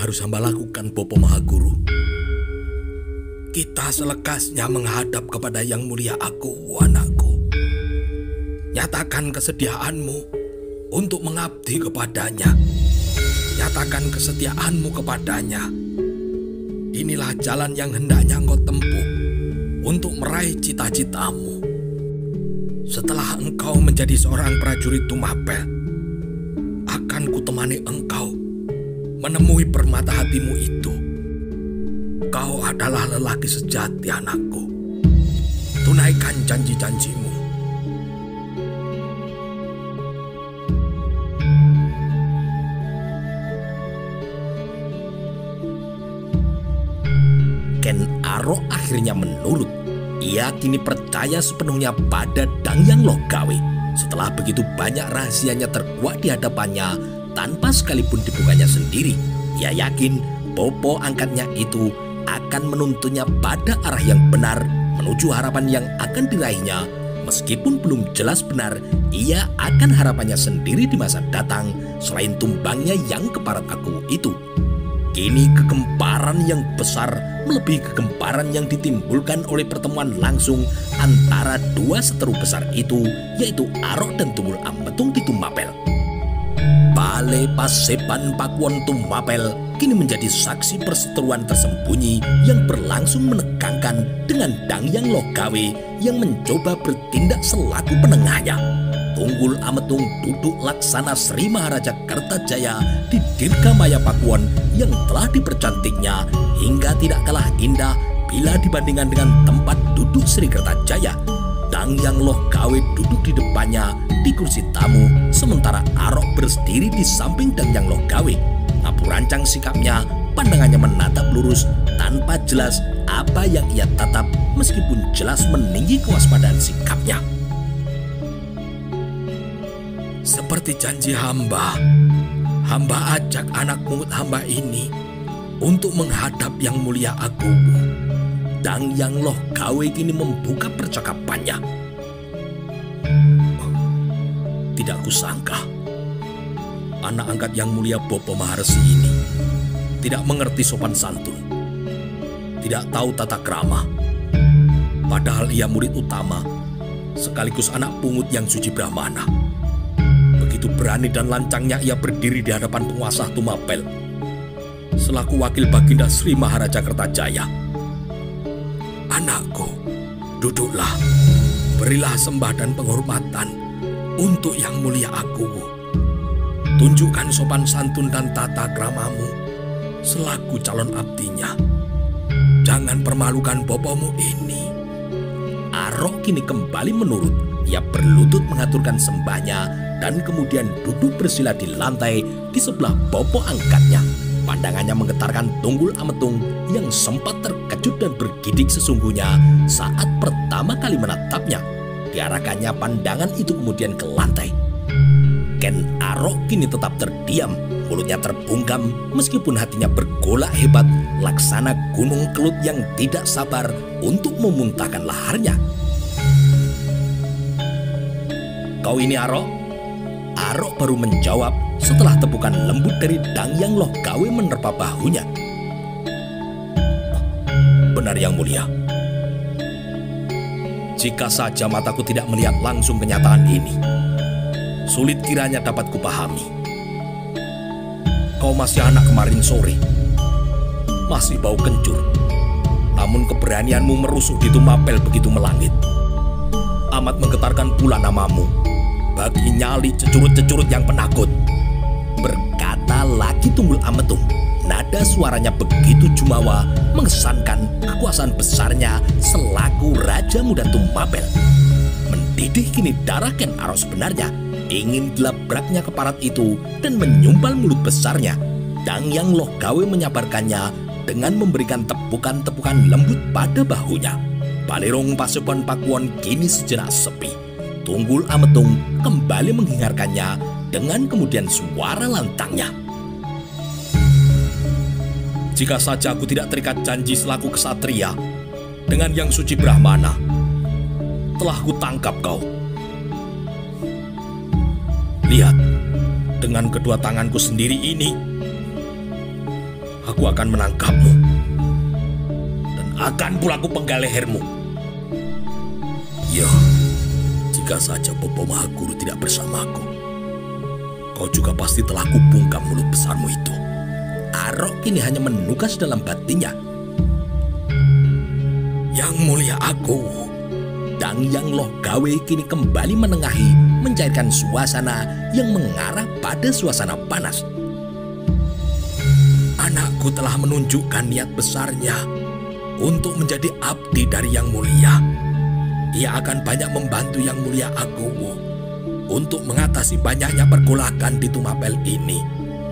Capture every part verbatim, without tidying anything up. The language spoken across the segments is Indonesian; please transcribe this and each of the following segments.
harus hamba lakukan, Bopo Mahaguru? Kita selekasnya menghadap kepada Yang Mulia Aku, anakku. Nyatakan kesediaanmu untuk mengabdi kepadanya. Nyatakan kesetiaanmu kepadanya. Inilah jalan yang hendaknya engkau tempuh untuk meraih cita-citamu. Setelah engkau menjadi seorang prajurit Tumapel, akan kutemani engkau menemui permata hatimu itu. Kau adalah lelaki sejati, anakku. Tunaikan janji-janjimu. Ken Arok akhirnya menurut. Ia kini percaya sepenuhnya pada Dangyang Logawe. Setelah begitu banyak rahasianya terkuak di hadapannya tanpa sekalipun dibukanya sendiri, ia yakin Bopo angkatnya itu akan menuntunnya pada arah yang benar menuju harapan yang akan diraihnya. Meskipun belum jelas benar ia akan harapannya sendiri di masa datang selain tumbangnya yang keparat aku itu. Kini kegemparan yang besar melebihi kegemparan yang ditimbulkan oleh pertemuan langsung antara dua seteru besar itu, yaitu Arok dan Tunggul Ametung di Tumapel. Balai Paseban Pakuwon Tumapel kini menjadi saksi perseteruan tersembunyi yang berlangsung menegangkan dengan Dangyang Logawe yang mencoba bertindak selaku penengahnya. Tunggul Ametung duduk laksana Sri Maharaja Kertajaya di Dirgamaya Pakuwon yang telah dipercantiknya hingga tidak kalah indah bila dibandingkan dengan tempat duduk Sri Kertajaya. Dangyang Logawe duduk di depannya di kursi tamu, sementara Arok berdiri di samping Dangyang Logawe. Ngapurancang sikapnya, pandangannya menatap lurus tanpa jelas apa yang ia tatap, meskipun jelas meninggi kewaspadaan sikapnya. Seperti janji hamba, hamba ajak anak pungut hamba ini untuk menghadap Yang Mulia Agumu. Dangyang Logawe kini membuka percakapannya. Tidak kusangka anak angkat Yang Mulia Bopo Maharesi ini tidak mengerti sopan santun, tidak tahu tata krama. Padahal ia murid utama sekaligus anak pungut yang suci Brahmana. Begitu berani dan lancangnya ia berdiri di hadapan penguasa Tumapel selaku wakil Baginda Sri Maharaja Kertajaya. Anakku, duduklah. Berilah sembah dan penghormatan untuk Yang Mulia Agumu. Tunjukkan sopan santun dan tata kramamu selaku calon abdinya. Jangan permalukan bopomu ini. Arok kini kembali menurut. Ia berlutut mengaturkan sembahnya dan kemudian duduk bersila di lantai di sebelah bopo angkatnya. Pandangannya menggetarkan Tunggul Ametung yang sempat terkejut dan bergidik sesungguhnya saat pertama kali menatapnya. Diarahkannya pandangan itu kemudian ke lantai. Ken Arok kini tetap terdiam, mulutnya terbungkam meskipun hatinya bergolak hebat laksana gunung kelut yang tidak sabar untuk memuntahkan laharnya. Kau ini Arok? Arok baru menjawab setelah tepukan lembut dari Dangyang Logawe menerpa bahunya. Benar Yang Mulia. Jika saja mataku tidak melihat langsung kenyataan ini, sulit kiranya dapat kupahami. Kau masih anak kemarin sore, masih bau kencur, namun keberanianmu merusuh di Tumapel begitu melangit. Amat menggetarkan pula namamu bagi nyali cecurut-cecurut yang penakut. Berkata lagi Tunggul Ametung. Nada suaranya begitu jumawa mengesankan kekuasaan besarnya selaku Raja Muda Tumapel. Mendidih kini darah Ken Arok sebenarnya. Ingin gelabraknya keparat itu dan menyumpal mulut besarnya. Dangyang Logawe menyabarkannya dengan memberikan tepukan-tepukan lembut pada bahunya. Balirong Paseban Pakuwon kini sejenak sepi. Tunggul Ametung kembali menghingarkannya dengan kemudian suara lantangnya. Jika saja aku tidak terikat janji selaku kesatria dengan Yang Suci Brahmana, telah kutangkap kau. Lihat, dengan kedua tanganku sendiri ini, aku akan menangkapmu. Dan akan pula aku penggal lehermu. Ya, jika saja Bopo Mahaguru tidak bersamaku, kau juga pasti telah kubungkam mulut besarmu itu. Arok kini hanya menugas dalam batinnya. Yang mulia aku. Dangyang Logawe kini kembali menengahi, mencairkan suasana yang mengarah pada suasana panas. Anakku telah menunjukkan niat besarnya untuk menjadi abdi dari Yang Mulia. Ia akan banyak membantu Yang Mulia Agowo untuk mengatasi banyaknya pergolakan di Tumapel ini.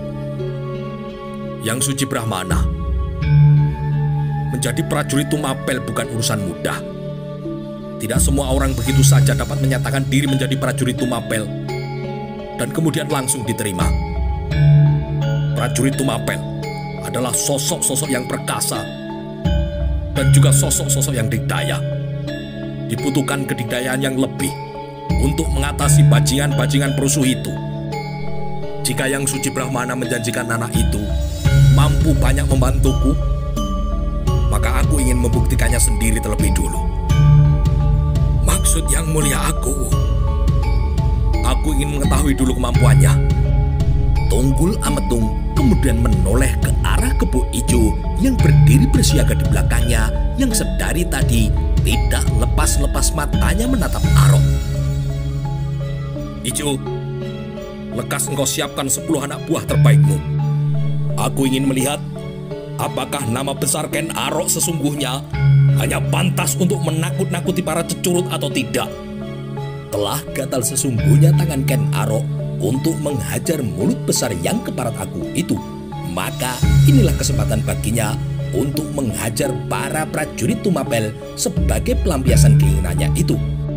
Yang Suci Brahmana, menjadi prajurit Tumapel bukan urusan mudah. Tidak semua orang begitu saja dapat menyatakan diri menjadi prajurit Tumapel dan kemudian langsung diterima. Prajurit Tumapel adalah sosok-sosok yang perkasa dan juga sosok-sosok yang dikdaya. Dibutuhkan kedikdayaan yang lebih untuk mengatasi bajingan-bajingan perusuh itu. Jika Yang Suci Brahmana menjanjikan anak itu mampu banyak membantuku, maka aku ingin membuktikannya sendiri terlebih dulu. Maksud Yang Mulia aku, aku ingin mengetahui dulu kemampuannya. Tunggul Ametung kemudian menoleh ke arah Kebo Ijo yang berdiri bersiaga di belakangnya, yang sedari tadi tidak lepas-lepas matanya menatap Arok. Ijo, lekas engkau siapkan sepuluh anak buah terbaikmu. Aku ingin melihat apakah nama besar Ken Arok sesungguhnya hanya pantas untuk menakut-nakuti para cecurut atau tidak. Telah gatal sesungguhnya tangan Ken Arok untuk menghajar mulut besar yang keparat aku itu. Maka inilah kesempatan baginya untuk menghajar para prajurit Tumapel sebagai pelampiasan keinginannya itu.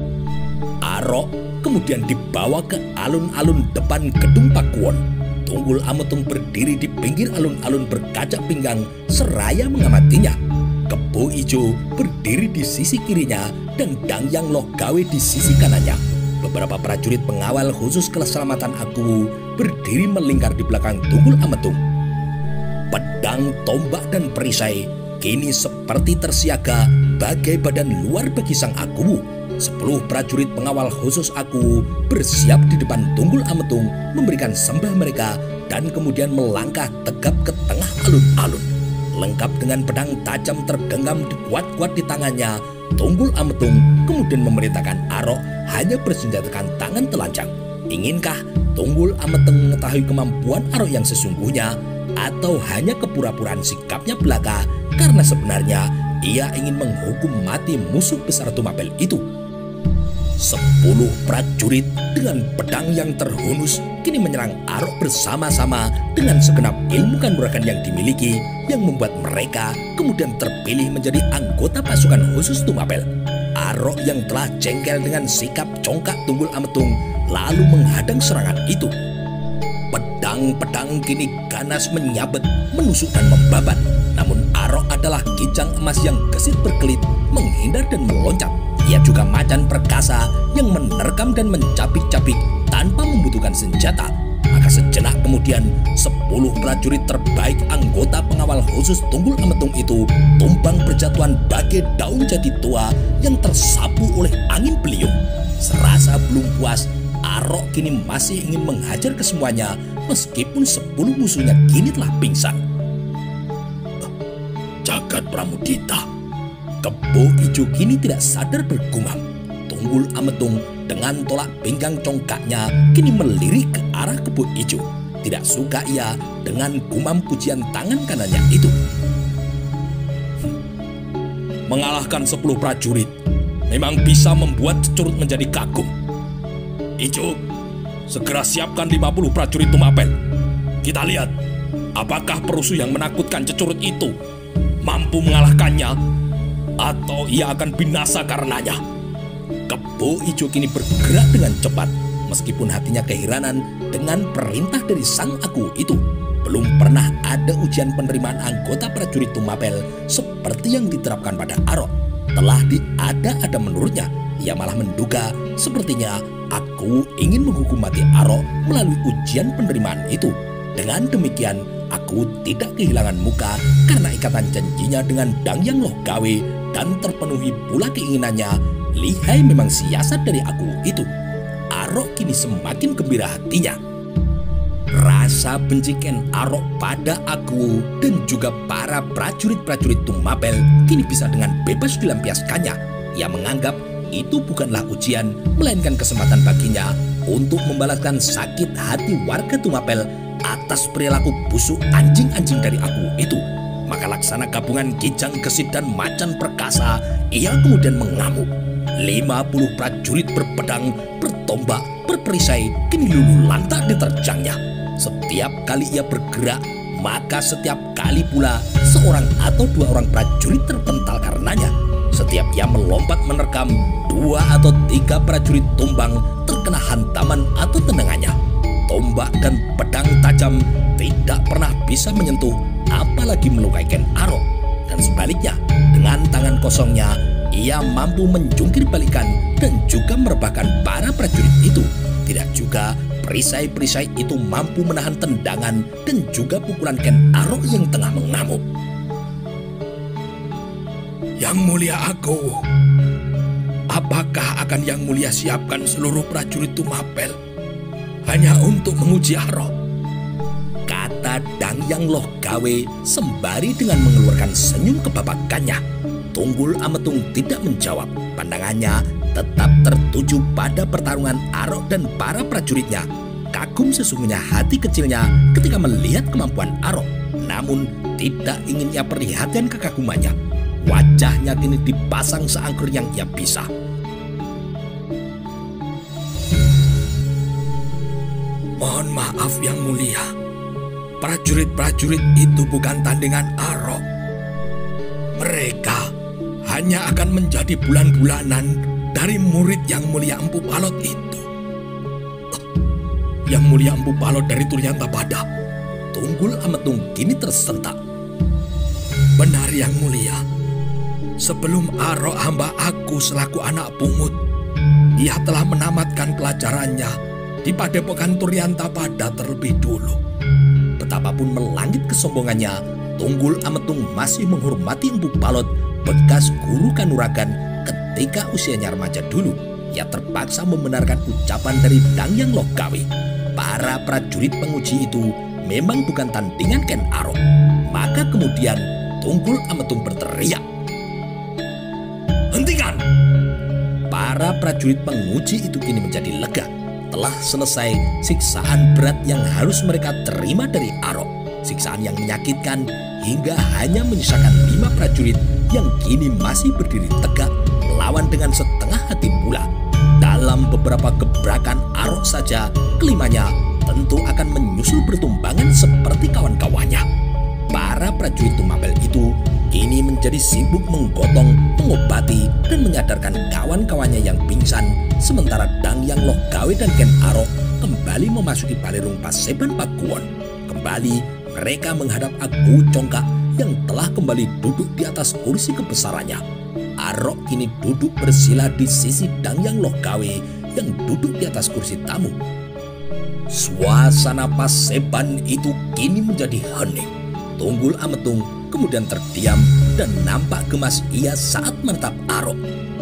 Arok kemudian dibawa ke alun-alun depan gedung Pakuwon. Tunggul Ametung berdiri di pinggir alun-alun berkaca pinggang seraya mengamatinya. Kebo Ijo berdiri di sisi kirinya dan Dangyang Logawe di sisi kanannya. Beberapa prajurit pengawal khusus keselamatan Akuwu berdiri melingkar di belakang Tunggul Ametung. Pedang, tombak, dan perisai kini seperti tersiaga bagai badan luar bagi sang Akuwu. Sepuluh prajurit pengawal khusus Akuwu bersiap di depan Tunggul Ametung memberikan sembah mereka dan kemudian melangkah tegap ke tengah alun-alun. Lengkap dengan pedang tajam tergenggam di kuat-kuat di tangannya, Tunggul Ametung kemudian memerintahkan Arok hanya bersenjatakan tangan telanjang. Inginkah Tunggul Ametung mengetahui kemampuan Arok yang sesungguhnya, atau hanya kepura-puraan sikapnya belaka karena sebenarnya ia ingin menghukum mati musuh besar Tumapel itu? Sepuluh prajurit dengan pedang yang terhunus kini menyerang Arok bersama-sama dengan segenap ilmu kanuragan yang dimiliki, yang membuat mereka kemudian terpilih menjadi anggota pasukan khusus Tumapel. Arok yang telah jengkel dengan sikap congkak Tunggul Ametung lalu menghadang serangan itu. Pedang-pedang kini ganas menyabet, menusuk dan membabat. Namun Arok adalah kijang emas yang gesit berkelit, menghindar dan meloncat. Ia juga macan perkasa yang menerkam dan mencapik-capik tanpa membutuhkan senjata. Maka sejenak kemudian, sepuluh prajurit terbaik anggota pengawal khusus Tunggul Ametung itu tumbang berjatuhan bagai daun jati tua yang tersapu oleh angin beliung. Serasa belum puas, Arok kini masih ingin menghajar kesemuanya meskipun sepuluh musuhnya kini telah pingsan. Jagat Pramudita. Kebo Ijo kini tidak sadar bergumam. Tunggul Ametung dengan tolak pinggang congkaknya kini melirik ke arah Kebo Ijo. Tidak suka ia dengan gumam pujian tangan kanannya itu. Mengalahkan sepuluh prajurit memang bisa membuat cecurut menjadi kagum. Ijo, segera siapkan lima puluh prajurit Tumapel. Kita lihat apakah perusuh yang menakutkan cecurut itu mampu mengalahkannya, atau ia akan binasa karenanya. Kebo Ijo kini bergerak dengan cepat, meskipun hatinya keheranan dengan perintah dari sang Aku itu. Belum pernah ada ujian penerimaan anggota prajurit Tumapel seperti yang diterapkan pada Arok. Telah diada-ada menurutnya. Ia malah menduga sepertinya Aku ingin menghukum mati Arok melalui ujian penerimaan itu. Dengan demikian, aku tidak kehilangan muka karena ikatan janjinya dengan Dangyang Logawe dan terpenuhi pula keinginannya. Lihai memang siasat dari aku itu. Arok kini semakin gembira hatinya. Rasa benci Ken Arok pada aku dan juga para prajurit-prajurit Tumapel kini bisa dengan bebas dilampiaskannya. Ia menganggap itu bukanlah ujian, melainkan kesempatan baginya untuk membalaskan sakit hati warga Tumapel atas perilaku busuk anjing-anjing dari aku itu. Maka laksana gabungan Kijang Gesit dan Macan Perkasa, ia kemudian mengamuk. lima puluh prajurit berpedang, bertombak, berperisai kini luluh lantak diterjangnya. Setiap kali ia bergerak, maka setiap kali pula seorang atau dua orang prajurit terpental karenanya. Setiap ia melompat menerkam, dua atau tiga prajurit tumbang terkena hantaman atau tendangannya. Tombak dan pedang tajam tidak pernah bisa menyentuh, apalagi melukai Ken Arok. Dan sebaliknya, dengan tangan kosongnya, ia mampu menjungkir balikan dan juga merebahkan para prajurit itu. Tidak juga perisai-perisai itu mampu menahan tendangan dan juga pukulan Ken Arok yang tengah mengamuk. Yang Mulia Agowo, apakah akan Yang Mulia siapkan seluruh prajurit Tumapel hanya untuk menguji Arok? Kata Dangyang Logawe sembari dengan mengeluarkan senyum kebabakannya. Tunggul Ametung tidak menjawab. Pandangannya tetap tertuju pada pertarungan Arok dan para prajuritnya. Kagum sesungguhnya hati kecilnya ketika melihat kemampuan Arok. Namun tidak ingin ia perlihatkan kekagumannya. Wajahnya kini dipasang seangkur yang ia bisa. Mohon maaf Yang Mulia, prajurit-prajurit itu bukan tandingan Arok. Mereka hanya akan menjadi bulan-bulanan dari murid Yang Mulia Empu Palot itu. Yang Mulia Empu Palot dari Turyantapada. Tunggul Ametung kini tersentak. Benar Yang Mulia. Sebelum Arok hamba aku selaku anak pungut, ia telah menamatkan pelajarannya di Padepokan Turyantapada terlebih dulu. Betapapun melangit kesombongannya, Tunggul Ametung masih menghormati Empu Palot, bekas guru kanuragan ketika usianya remaja dulu. Ia terpaksa membenarkan ucapan dari Dangyang Logawe. Para prajurit penguji itu memang bukan tandingan Ken Arok. Maka kemudian Tunggul Ametung berteriak, "Hentikan!" Para prajurit penguji itu kini menjadi lega. Telah selesai siksaan berat yang harus mereka terima dari Arok. Siksaan yang menyakitkan hingga hanya menyisakan lima prajurit yang kini masih berdiri tegak melawan dengan setengah hati pula. Dalam beberapa gebrakan Arok saja, kelimanya tentu akan menyusul bertumbangan seperti kawan-kawannya. Para prajurit Tumapel itu kini menjadi sibuk menggotong, mengobati, dan menyadarkan kawan-kawannya yang pingsan, sementara Dangyang Logawe dan Ken Arok kembali memasuki Balirung Paseban Pakuwon. Kembali mereka menghadap Agowo Congkak yang telah kembali duduk di atas kursi kebesarannya. Arok kini duduk bersila di sisi Dangyang Logawe yang duduk di atas kursi tamu. Suasana Paseban itu kini menjadi hening. Tunggul Ametung kemudian terdiam dan nampak gemas ia saat menatap Arok.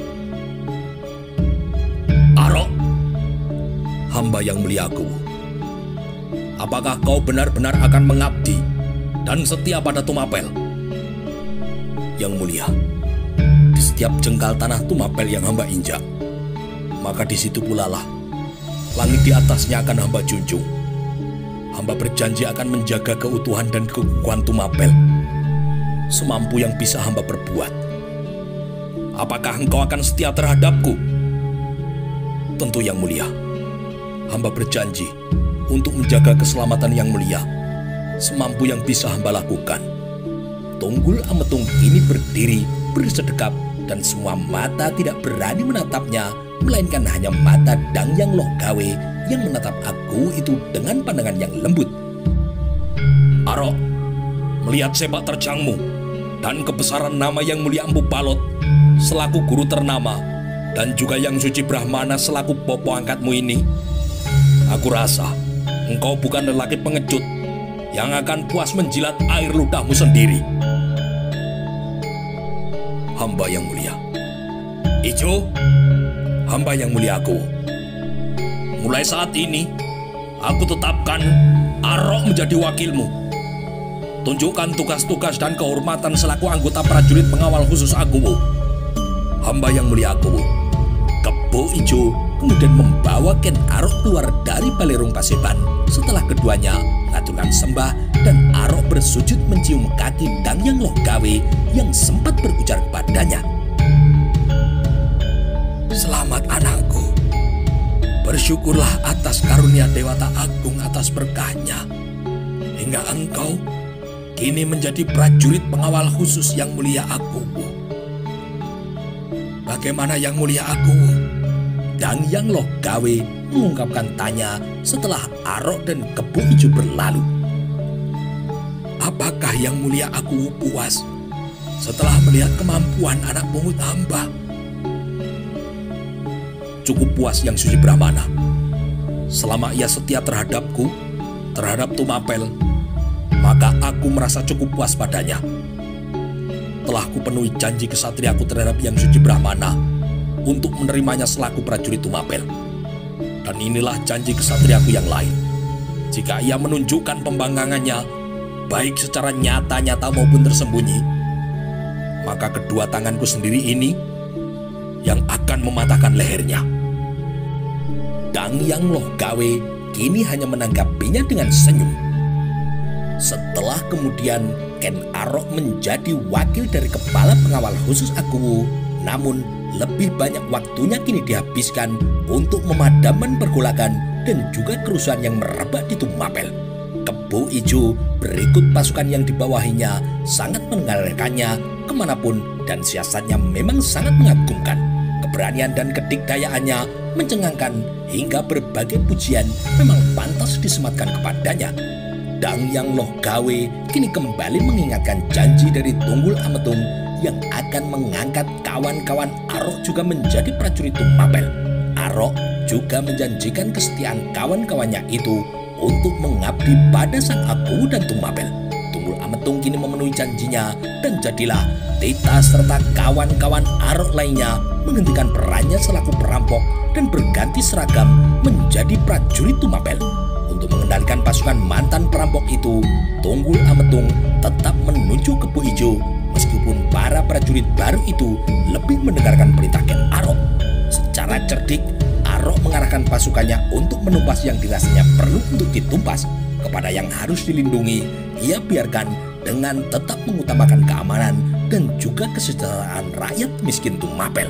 Arok, hamba Yang Mulia Agowo, apakah kau benar-benar akan mengabdi dan setia pada Tumapel? Yang Mulia, di setiap jengkal tanah Tumapel yang hamba injak, maka di situ pula lah langit di atasnya akan hamba junjung. Hamba berjanji akan menjaga keutuhan dan kekokohan Tumapel semampu yang bisa hamba perbuat. Apakah engkau akan setia terhadapku? Tentu Yang Mulia. Hamba berjanji untuk menjaga keselamatan Yang Mulia semampu yang bisa hamba lakukan. Tunggul Ametung kini berdiri bersedekap dan semua mata tidak berani menatapnya, melainkan hanya mata Dangyang Logawe yang menatap aku itu dengan pandangan yang lembut. Arok, melihat sepak terjangmu dan kebesaran nama Yang Mulia Empu Palot selaku guru ternama dan juga Yang Suci Brahmana selaku popo angkatmu ini, aku rasa engkau bukan lelaki pengecut yang akan puas menjilat air ludahmu sendiri. Hamba yang mulia. Ijo, hamba yang mulia aku. Mulai saat ini, aku tetapkan Arok menjadi wakilmu. Tunjukkan tugas-tugas dan kehormatan selaku anggota prajurit pengawal khusus Akuwu. Hamba yang mulia Akuwu. Kebo Ijo kemudian membawa Ken Arok keluar dari Balerung Paseban setelah keduanya mengaturkan sembah dan Arok bersujud mencium kaki Dangyang Logawe yang sempat berujar kepadanya. Selamat anakku. Bersyukurlah atas karunia Dewata Agung atas berkahnya. Hingga engkau kini menjadi prajurit pengawal khusus yang mulia Akuwu. Bagaimana yang mulia Akuwu? Dangyang Logawe mengungkapkan tanya setelah Arok dan Kebo Ijo berlalu. Apakah yang mulia Akuwu puas setelah melihat kemampuan anak pungut hamba? Cukup puas yang Suci Brahmana. Selama ia setia terhadapku, terhadap Tumapel, maka aku merasa cukup puas padanya. Telah kupenuhi janji kesatriaku terhadap yang Suci Brahmana untuk menerimanya selaku prajurit Tumapel. Dan inilah janji kesatriaku yang lain. Jika ia menunjukkan pembangkangannya, baik secara nyata-nyata maupun tersembunyi, maka kedua tanganku sendiri ini yang akan mematahkan lehernya. Dangyang Logawe kini hanya menanggapinya dengan senyum. Setelah kemudian Ken Arok menjadi wakil dari kepala pengawal khusus Akuwu, namun lebih banyak waktunya kini dihabiskan untuk memadamkan pergolakan dan juga kerusuhan yang merebak di Tumapel. Kebo Ijo berikut pasukan yang dibawahinya sangat mengalirkannya kemanapun dan siasatnya memang sangat mengagumkan. Keberanian dan kedikdayaannya mencengangkan hingga berbagai pujian memang pantas disematkan kepadanya. Dangyang Logawe kini kembali mengingatkan janji dari Tunggul Ametung yang akan mengangkat kawan-kawan Arok juga menjadi prajurit Tumapel. Arok juga menjanjikan kesetiaan kawan-kawannya itu untuk mengabdi pada sang Akuwu dan Tumapel. Tunggul Ametung kini memenuhi janjinya dan jadilah Tita serta kawan-kawan Arok lainnya menghentikan perannya selaku perampok dan berganti seragam menjadi prajurit Tumapel. Untuk mengendalikan pasukan mantan perampok itu, Tunggul Ametung tetap menunjuk Kebo Ijo meskipun para prajurit baru itu lebih mendengarkan perintah Ken Arok. Secara cerdik, Arok mengarahkan pasukannya untuk menumpas yang dirasanya perlu untuk ditumpas. Kepada yang harus dilindungi, ia biarkan dengan tetap mengutamakan keamanan dan juga kesejahteraan rakyat miskin Tumapel.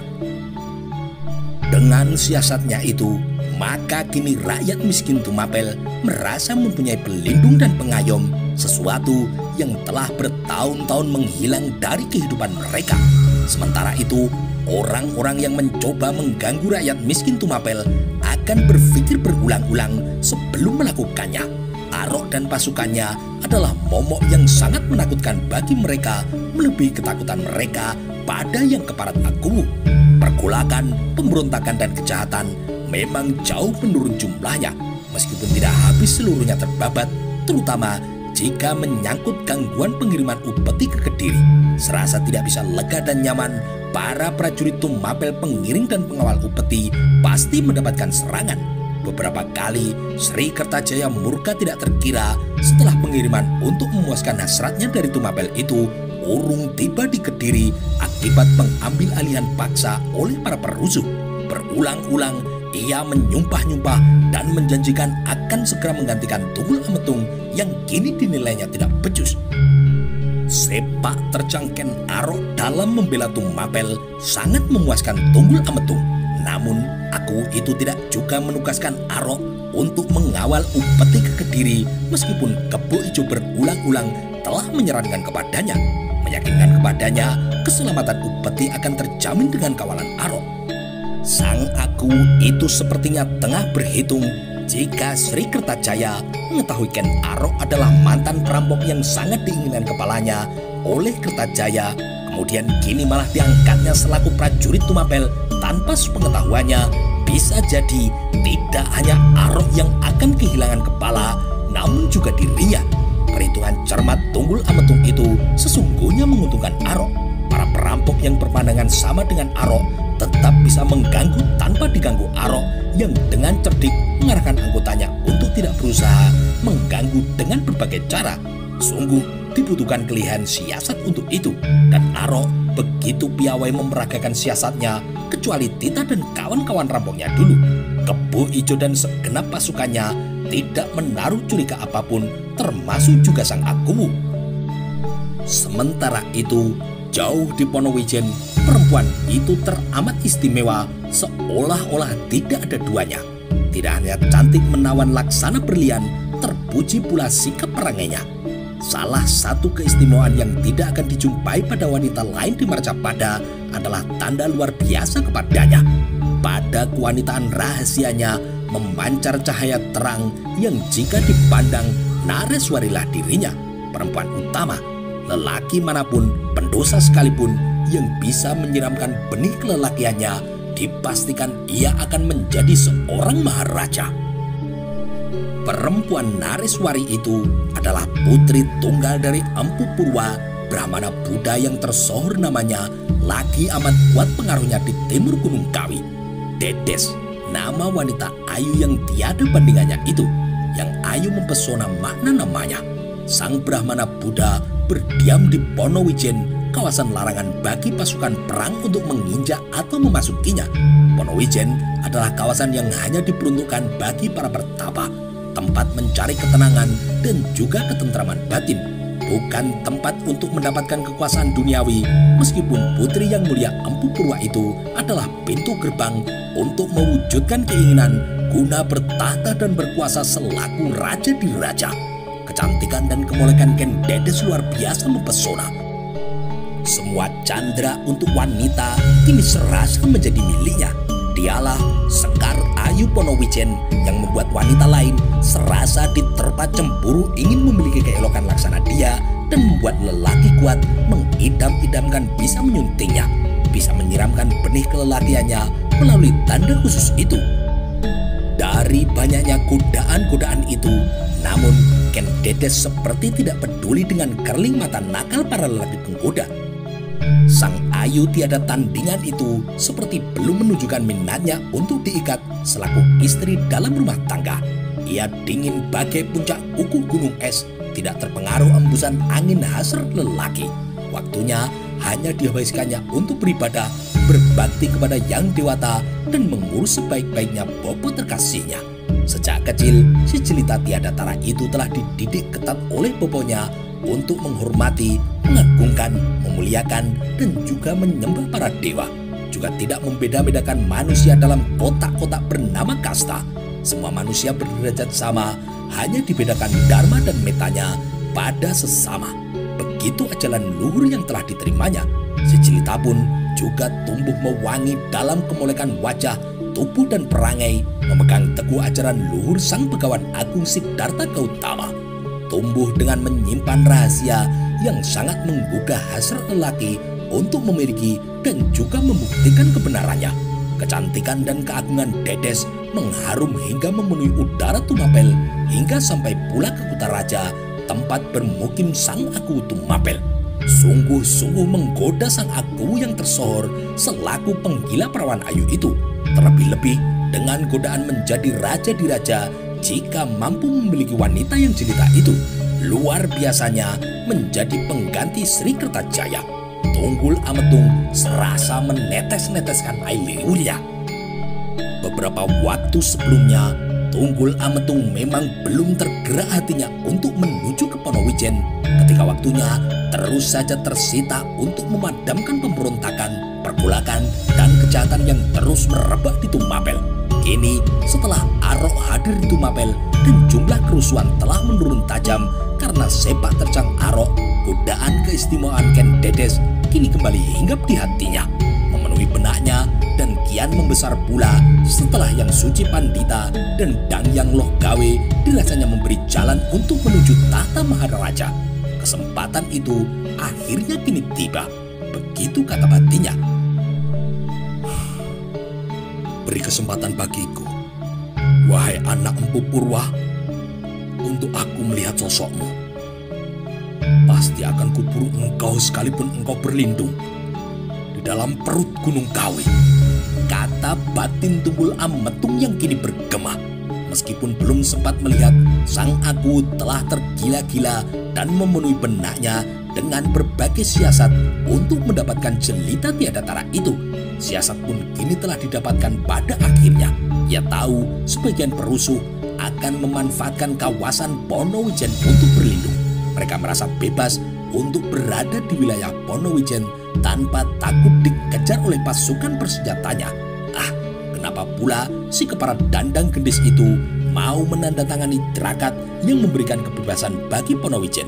Dengan siasatnya itu, maka kini rakyat miskin Tumapel merasa mempunyai pelindung dan pengayom, sesuatu yang telah bertahun-tahun menghilang dari kehidupan mereka. Sementara itu, orang-orang yang mencoba mengganggu rakyat miskin Tumapel akan berpikir berulang-ulang sebelum melakukannya. Arok dan pasukannya adalah momok yang sangat menakutkan bagi mereka, melebihi ketakutan mereka pada yang keparat Akuwu. Pergolakan, pemberontakan dan kejahatan memang jauh menurun jumlahnya, meskipun tidak habis seluruhnya terbabat, terutama jika menyangkut gangguan pengiriman upeti ke Kediri. Serasa tidak bisa lega dan nyaman, para prajurit Tumapel pengiring dan pengawal upeti pasti mendapatkan serangan. Beberapa kali Sri Kertajaya murka tidak terkira setelah pengiriman untuk memuaskan hasratnya dari Tumapel itu urung tiba di Kediri akibat pengambil alihan paksa oleh para perusuh. Berulang-ulang ia menyumpah-nyumpah dan menjanjikan akan segera menggantikan Tunggul Ametung yang kini dinilainya tidak becus. Sepak terjang Ken Arok dalam membela Tumapel sangat memuaskan Tunggul Ametung. Namun, Akuwu itu tidak juga menugaskan Arok untuk mengawal upeti ke Kediri meskipun Kebo Ijo berulang-ulang telah menyarankan kepadanya, meyakinkan kepadanya keselamatan upeti akan terjamin dengan kawalan Arok. Sang Akuwu itu sepertinya tengah berhitung jika Sri Kertajaya mengetahui Ken Arok adalah mantan perampok yang sangat diinginkan kepalanya oleh Kertajaya, kemudian kini malah diangkatnya selaku prajurit Tumapel tanpa sepengetahuannya. Bisa jadi tidak hanya Arok yang akan kehilangan kepala, namun juga dirinya. Perhitungan cermat Tunggul Ametung itu sesungguhnya menguntungkan Arok. Para perampok yang berpandangan sama dengan Arok tetap bisa mengganggu tanpa diganggu Arok yang dengan cerdik mengarahkan anggotanya untuk tidak berusaha mengganggu dengan berbagai cara. Sungguh dibutuhkan kelihan siasat untuk itu, dan Arok begitu piawai memeragakan siasatnya, kecuali Tita dan kawan-kawan rampoknya dulu. Kebo Ijo dan segenap pasukannya tidak menaruh curiga apapun, termasuk juga sang Akuwu. Sementara itu, jauh di Ponowijen, perempuan itu teramat istimewa, seolah-olah tidak ada duanya. Tidak hanya cantik menawan laksana berlian, terpuji pula sikap perangainya. Salah satu keistimewaan yang tidak akan dijumpai pada wanita lain di Marcapada adalah tanda luar biasa kepadanya. Pada kewanitaan rahasianya memancar cahaya terang yang jika dipandang Nareswarilah dirinya, perempuan utama. Lelaki manapun, pendosa sekalipun, yang bisa menyiramkan benih kelelakiannya, dipastikan ia akan menjadi seorang maharaja. Perempuan Nareswari itu adalah putri tunggal dari Empu Purwa, Brahmana Buddha yang tersohor namanya, lagi amat kuat pengaruhnya di timur Gunung Kawi. Dedes, nama wanita ayu yang tiada bandingannya itu, yang ayu mempesona makna namanya. Sang Brahmana Buddha berdiam di Ponowijen, kawasan larangan bagi pasukan perang untuk menginjak atau memasukinya. Ponowijen adalah kawasan yang hanya diperuntukkan bagi para pertapa, tempat mencari ketenangan dan juga ketentraman batin, bukan tempat untuk mendapatkan kekuasaan duniawi, meskipun putri yang mulia Empu Purwa itu adalah pintu gerbang untuk mewujudkan keinginan guna bertahta dan berkuasa selaku raja di raja. Kecantikan dan kemolekan Ken Dedes luar biasa mempesona. Semua candra untuk wanita kini serasa menjadi miliknya. Dialah Sekar Ayu Ponowijen yang membuat wanita lain serasa diterpa cemburu ingin memiliki keelokan laksana dia, dan membuat lelaki kuat mengidam-idamkan bisa menyuntingnya, bisa menyiramkan benih kelelakiannya melalui tanda khusus itu. Dari banyaknya godaan-godaan itu, namun Ken Dedes seperti tidak peduli dengan kerling mata nakal para lelaki penggoda. Sang Ayu tiada tandingan itu seperti belum menunjukkan minatnya untuk diikat selaku istri dalam rumah tangga. Ia dingin bagai puncak kuku gunung es, tidak terpengaruh embusan angin hasrat lelaki. Waktunya hanya dihabiskannya untuk beribadah, berbakti kepada Yang Dewata, dan mengurus sebaik-baiknya bopo terkasihnya. Sejak kecil, si jelita tiada tara itu telah dididik ketat oleh boponya untuk menghormati, mengagungkan, memuliakan, dan juga menyembah para dewa. Juga tidak membeda-bedakan manusia dalam kotak-kotak bernama kasta. Semua manusia berderajat sama, hanya dibedakan dharma dan metanya pada sesama. Begitu ajaran luhur yang telah diterimanya. Si jelita pun juga tumbuh mewangi dalam kemolekan wajah, tubuh dan perangai, memegang teguh ajaran luhur Sang Begawan Agung Siddhartha Gautama. Tumbuh dengan menyimpan rahasia yang sangat menggugah hasrat lelaki untuk memiliki dan juga membuktikan kebenarannya. Kecantikan dan keagungan Dedes mengharum hingga memenuhi udara Tumapel, hingga sampai pula ke Kutaraja, tempat bermukim Sang Akuwu Tumapel. Sungguh-sungguh menggoda Sang Akuwu yang tersohor selaku penggila perawan ayu itu. Terlebih-lebih dengan godaan menjadi raja di raja, jika mampu memiliki wanita yang jelita itu, luar biasanya menjadi pengganti Sri Kertajaya. Tunggul Ametung serasa menetes-neteskan air liurnya. Beberapa waktu sebelumnya, Tunggul Ametung memang belum tergerak hatinya untuk menuju ke Ponowijen, ketika waktunya terus saja tersita untuk memadamkan pemberontakan, pergolakan, dan kejahatan yang terus merebak di Tumapel. Kini, setelah Arok hadir di Tumapel dan jumlah kerusuhan telah menurun tajam karena sepak terjang Arok, godaan keistimewaan Ken Dedes kini kembali hinggap di hatinya, memenuhi benaknya, dan kian membesar pula setelah Yang Suci Pandita dan Dangyang Loh Gawe dirasanya memberi jalan untuk menuju tahta Maharaja. Kesempatan itu akhirnya kini tiba, begitu kata batinnya. Beri kesempatan bagiku, wahai anak Empu Purwa, untuk aku melihat sosokmu. pasti akan kuburu engkau sekalipun engkau berlindung di dalam perut Gunung Kawi, kata batin Tunggul Ametung yang kini bergema. Meskipun belum sempat melihat, sang Aku telah tergila-gila dan memenuhi benaknya dengan berbagai siasat untuk mendapatkan jelita tiada tara itu. Siasat pun kini telah didapatkan pada akhirnya. Ia tahu sebagian perusuh akan memanfaatkan kawasan Ponowijen untuk berlindung. Mereka merasa bebas untuk berada di wilayah Ponowijen tanpa takut dikejar oleh pasukan bersenjatanya. Ah, kenapa pula si kepala dandang gendis itu mau menandatangani drakat yang memberikan kebebasan bagi Ponowijen?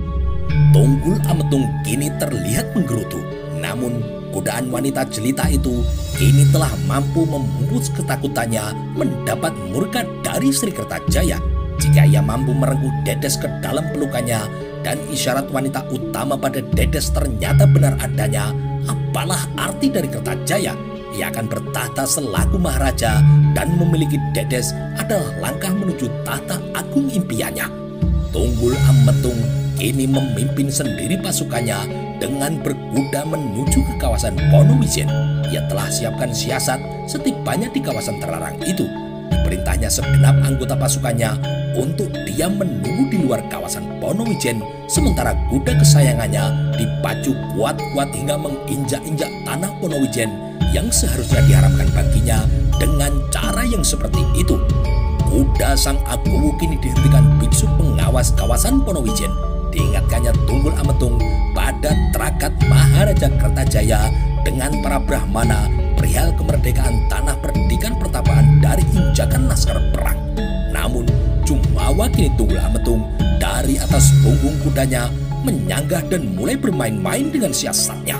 Tunggul Ametung kini terlihat menggerutu. Namun godaan wanita jelita itu kini telah mampu memupus ketakutannya mendapat murka dari Sri Kertajaya. Jika ia mampu merengkuh Dedes ke dalam pelukannya dan isyarat wanita utama pada Dedes ternyata benar adanya, apalah arti dari Kertajaya? Ia akan bertahta selaku maharaja dan memiliki Dedes adalah langkah menuju tahta agung impiannya. Tunggul Ametung kini memimpin sendiri pasukannya dengan berkuda menuju ke kawasan Ponowijen. Ia telah siapkan siasat setibanya di kawasan terlarang itu. Diperintahnya segenap anggota pasukannya untuk diam menunggu di luar kawasan Ponowijen, sementara kuda kesayangannya dipacu kuat-kuat hingga menginjak-injak tanah Ponowijen yang seharusnya diharapkan baginya dengan cara yang seperti itu. Kuda sang Agowo kini dihentikan biksu pengawas kawasan Ponowijen. Diingatkannya Tunggul Ametung pada trakat Maharaja Kertajaya dengan para Brahmana perihal kemerdekaan tanah perdikan pertapaan dari injakan laskar perang. Namun Jumawa kini Tunggul Ametung dari atas punggung kudanya menyanggah dan mulai bermain-main dengan siasatnya.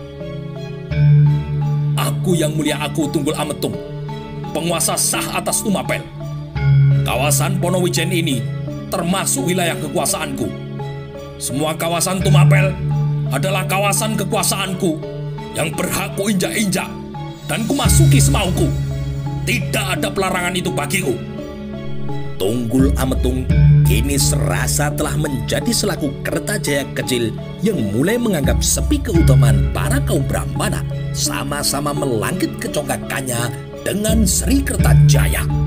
Aku yang mulia, aku Tunggul Ametung, penguasa sah atas Tumapel. Kawasan Ponowijen ini termasuk wilayah kekuasaanku. Semua kawasan Tumapel adalah kawasan kekuasaanku yang berhak kuinjak-injak dan kumasuki semauku. Tidak ada pelarangan itu bagiku. Tunggul Ametung kini serasa telah menjadi selaku Kertajaya kecil yang mulai menganggap sepi keutamaan para kaum Brahmana, sama-sama melangkit kecongkakannya dengan Sri Kertajaya.